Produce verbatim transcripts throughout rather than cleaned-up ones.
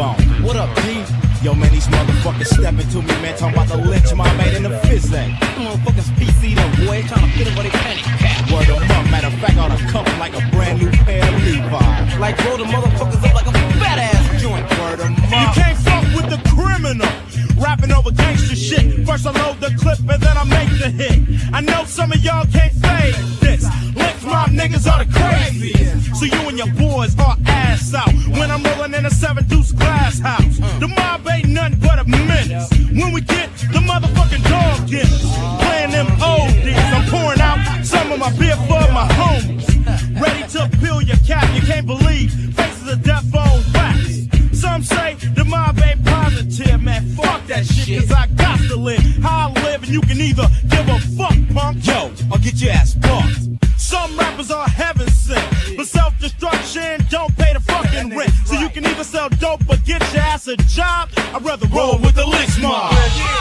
T-Bone. What up, G? Yo, man, these motherfuckers stepping to me, man, talking about the lynch my mate in the fizz act. Motherfuckers P C them, boy, trying to fit in where they penny cap. Word them up, matter of fact, I ought to cuff them like a brand new pair of Levi's. Like roll the motherfuckers up like a fat ass joint. Word them up. You can't fuck with the criminal. Rapping over gangster shit. First I load the clip and then I make the hit. I know some of y'all can't fade this. Lynch mob niggas are the craziest. So you and your boys are ass out when I'm rolling in a seven deuce glass house. The mob ain't nothing but a menace. When we get the motherfucking dog dinners, playing them oldies, I'm pouring out some of my beer for my homies. Ready to peel your cap, you can't believe faces of death on wax. Some say the mob ain't positive, man, fuck that shit, cause I got to live how I live, and you can either give a fuck, punk, yo, or get your ass fucked. Some rappers are heaven sent, but self-destruction don't pay the fucking rent. So you can either sell dope or get your ass a job. I'd rather roll with the lynch mob.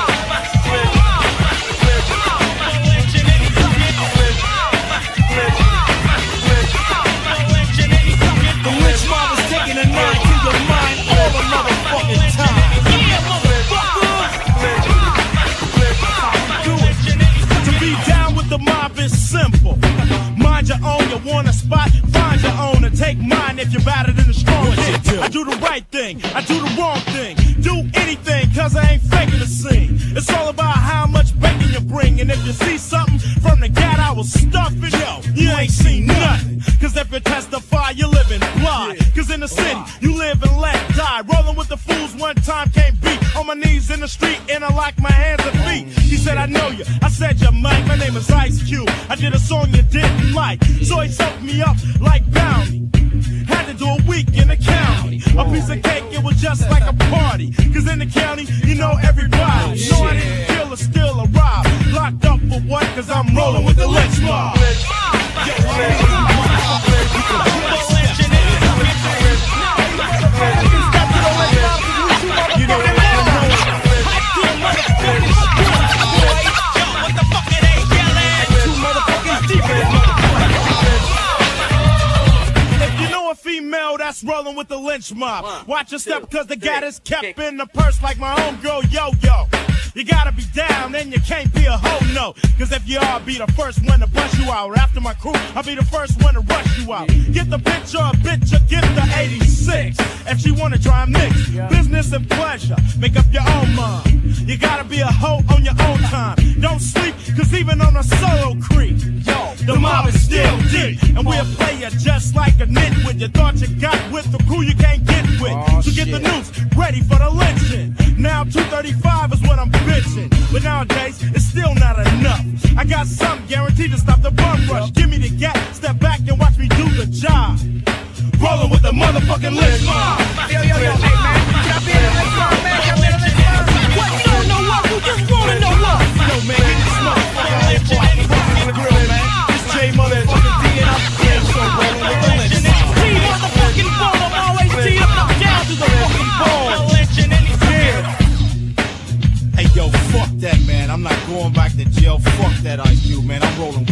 The lynch mob is taking a knife to your mind all the motherfucking time. Yeah, motherfucker! To be down with the mob is simple. Mind your own, you want a spot, find your own and take mine if you're better than the strong shit. I do the right thing, I do the wrong thing. Do anything, cause I ain't faking the scene. It's all about how much bacon you bring. And if you see something from the gat, I will stuff it. Yo, you ain't seen nothing. Cause if you testify, you live in blood. Cause in the city, you live and let die. Rolling with the fools one time can't beat. On my knees in the street, and I like my hands and feet. He said, I know you. I said, you're Mike. My name is Ice Cube. I did a song you didn't like. So he soaked me up like Bounty. Had to do a week in the county. A piece of cake, it was just like a party. Cause in the county, you know everybody. No, I didn't kill or steal or rob. Locked up for what? Cause I'm rolling with the lynch mob. You know female that's rolling with the lynch mob. One, watch your step cause the gat is kept kick. In the purse like my homegirl yo-yo. You gotta be down and you can't be a hoe, no. Cause if you are, I'll be the first one to bust you out. After my crew, I'll be the first one to rush you out. Get the bitch or a bitch or get the eighty-six. If she wanna try and mix business and pleasure, make up your own mind. You gotta be a hoe on your own time. Don't sleep, cause even on a solo creep, yo, the mob is still deep. And we'll play you just like a nitwit. You thought you got with the crew you can't get with. Oh, so get shit. The noose ready for the lynching. Now two thirty-five is what I'm bitching. But nowadays, it's still not enough. I got something guaranteed to stop the bum rush. Give me the gap, step back and watch me do the job. Rolling with the motherfucking lynch mob. Yo, yo, yo, hey man, y'all be in the lynch mob, man, y'all be in the lynch mob. What, you don't know what, who just wanna know what? Yo, man, get this motherfucking lynch mob. Fucking the grill, man. This J motherfucking D and I'm still so rolling with the lynch mob. T motherfucking ball, I'm always T up and down to the fucking ball. Yeah. Hey, yo, fuck that, man. I'm not going back to jail. Fuck that Ice Cube, man. I'm rolling with